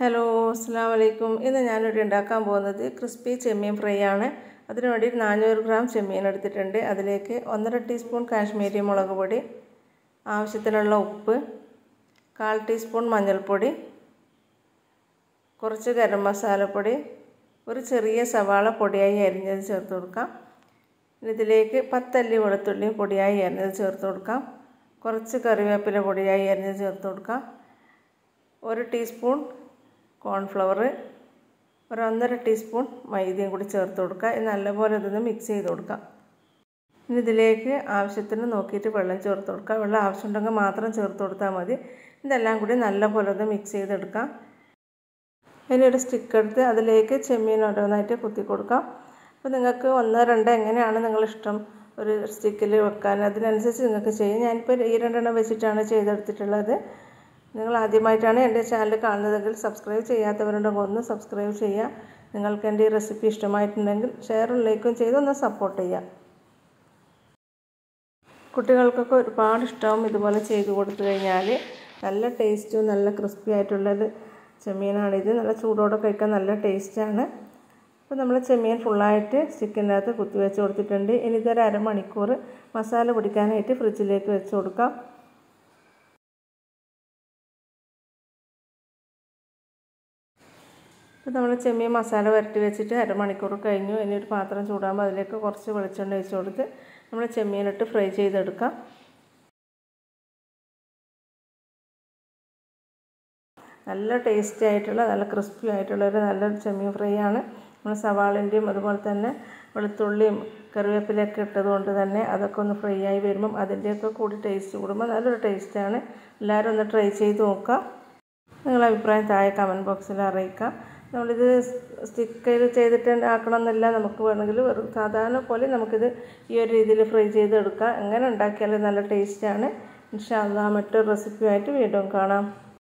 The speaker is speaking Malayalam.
ഹലോ അസ്സലാമു അലൈക്കും. ഇന്ന് ഞാനിവിടെ ഉണ്ടാക്കാൻ പോകുന്നത് ക്രിസ്പി ചെമ്മീൻ ഫ്രൈ ആണ്. അതിനു വേണ്ടി 400 ഗ്രാം ചെമ്മീൻ എടുത്തിട്ടുണ്ട്. അതിലേക്ക് 1.5 ടീസ്പൂൺ കാശ്മീരി മുളക് പൊടി, ആവശ്യത്തിനുള്ള ഉപ്പ്, 1/4 ടീസ്പൂൺ മഞ്ഞൾപ്പൊടി, കുറച്ച് ഗരം മസാലപ്പൊടി, ഒരു ചെറിയ സവാള പൊടിയായി അരിഞ്ഞത് ചേർത്ത് കൊടുക്കാം. ഇതിലേക്ക് 10 അല്ലി വെളുത്തുള്ളിയും പൊടിയായി അരിഞ്ഞത് ചേർത്ത് കൊടുക്കാം. കുറച്ച് കറിവേപ്പില പൊടിയായി അരിഞ്ഞത് ചേർത്ത് കൊടുക്കാം. 1 ടീസ്പൂൺ കോൺഫ്ലവർ, 1.5 ടീസ്പൂൺ മൈദയും കൂടി ചേർത്ത് കൊടുക്കുക. ഇത് നല്ലപോലെ ഇതൊന്ന് മിക്സ് ചെയ്ത് കൊടുക്കാം. ഇനി ഇതിലേക്ക് ആവശ്യത്തിന് നോക്കിയിട്ട് വെള്ളം ചേർത്ത് കൊടുക്കുക. വെള്ളം ആവശ്യമുണ്ടെങ്കിൽ മാത്രം ചേർത്ത് കൊടുത്താൽ മതി. ഇതെല്ലാം കൂടി നല്ലപോലെ ഒന്ന് മിക്സ് ചെയ്തെടുക്കാം. ഇനി ഒരു സ്റ്റിക്ക് എടുത്ത് അതിലേക്ക് ചെമ്മീൻ ഓരോന്നായിട്ട് കുത്തി കൊടുക്കാം. അപ്പോൾ നിങ്ങൾക്ക് 1, 2 എങ്ങനെയാണ് നിങ്ങളിഷ്ടം ഒരു സ്റ്റിക്കിൽ വെക്കാൻ, അതിനനുസരിച്ച് നിങ്ങൾക്ക് ചെയ്യാം. ഞാനിപ്പോൾ ഈ 2 വെച്ചിട്ടാണ് ചെയ്തെടുത്തിട്ടുള്ളത്. നിങ്ങൾ ആദ്യമായിട്ടാണ് എൻ്റെ ചാനൽ കാണുന്നതെങ്കിൽ സബ്സ്ക്രൈബ് ചെയ്യാത്തവരുണ്ടെങ്കിൽ ഒന്ന് സബ്സ്ക്രൈബ് ചെയ്യുക. നിങ്ങൾക്ക് എൻ്റെ ഈ റെസിപ്പി ഇഷ്ടമായിട്ടുണ്ടെങ്കിൽ ഷെയറും ലൈക്കും ചെയ്ത് ഒന്ന് സപ്പോർട്ട് ചെയ്യുക. കുട്ടികൾക്കൊക്കെ ഒരുപാട് ഇഷ്ടവും ഇതുപോലെ ചെയ്ത് കൊടുത്തു കഴിഞ്ഞാൽ. നല്ല ടേസ്റ്റും നല്ല ക്രിസ്പി ആയിട്ടുള്ളൊരു ചെമ്മീനാണിത്. നല്ല ചൂടോടെ കഴിക്കാൻ നല്ല ടേസ്റ്റാണ്. അപ്പോൾ നമ്മൾ ചെമ്മീൻ ഫുള്ളായിട്ട് സ്റ്റിക്കിൻ്റെ അകത്ത് കുത്തി വെച്ച് കൊടുത്തിട്ടുണ്ട്. ഇനി ഇതൊരു അരമണിക്കൂർ മസാല പിടിക്കാനായിട്ട് ഫ്രിഡ്ജിലേക്ക് വെച്ച് കൊടുക്കാം. ഇപ്പോൾ നമ്മൾ ചെമ്മീൻ മസാല പുരട്ടി വെച്ചിട്ട് അരമണിക്കൂർ കഴിഞ്ഞു. ഇനി ഒരു പാത്രം ചൂടാകുമ്പോൾ അതിലേക്ക് കുറച്ച് വെളിച്ചെണ്ണ ഒഴിച്ച് കൊടുത്ത് നമ്മൾ ചെമ്മീനിട്ട് ഫ്രൈ ചെയ്തെടുക്കാം. നല്ല ടേസ്റ്റി ആയിട്ടുള്ള നല്ല ക്രിസ്പി ആയിട്ടുള്ളൊരു നല്ലൊരു ചെമ്മീൻ ഫ്രൈ ആണ്. നമ്മൾ സവാളിൻ്റെയും അതുപോലെ തന്നെ വെളുത്തുള്ളിയും കറിവേപ്പിലൊക്കെ ഇട്ടതുകൊണ്ട് തന്നെ അതൊക്കെ ഒന്ന് ഫ്രൈ ആയി വരുമ്പം അതിൻ്റെയൊക്കെ കൂടി ടേസ്റ്റ് കൂടുമ്പോൾ നല്ലൊരു ടേസ്റ്റാണ്. എല്ലാവരും ഒന്ന് ട്രൈ ചെയ്ത് നോക്കുക. നിങ്ങളുടെ അഭിപ്രായം താഴെ കമൻറ്റ് ബോക്സിൽ അറിയിക്കാം. നമ്മളിത് സ്റ്റിക്കിൽ ചെയ്തിട്ട് ആക്കണമെന്നില്ല. നമുക്ക് വേണമെങ്കിൽ വെറും സാധാരണ പോലെ നമുക്കിത് ഈ ഒരു രീതിയിൽ ഫ്രൈ ചെയ്തെടുക്കാം. എങ്ങനെ ഉണ്ടാക്കിയാലും നല്ല ടേസ്റ്റാണ്. ഇൻഷാ അല്ലാഹ് മറ്റൊരു റെസിപ്പിയായിട്ട് വീണ്ടും കാണാം.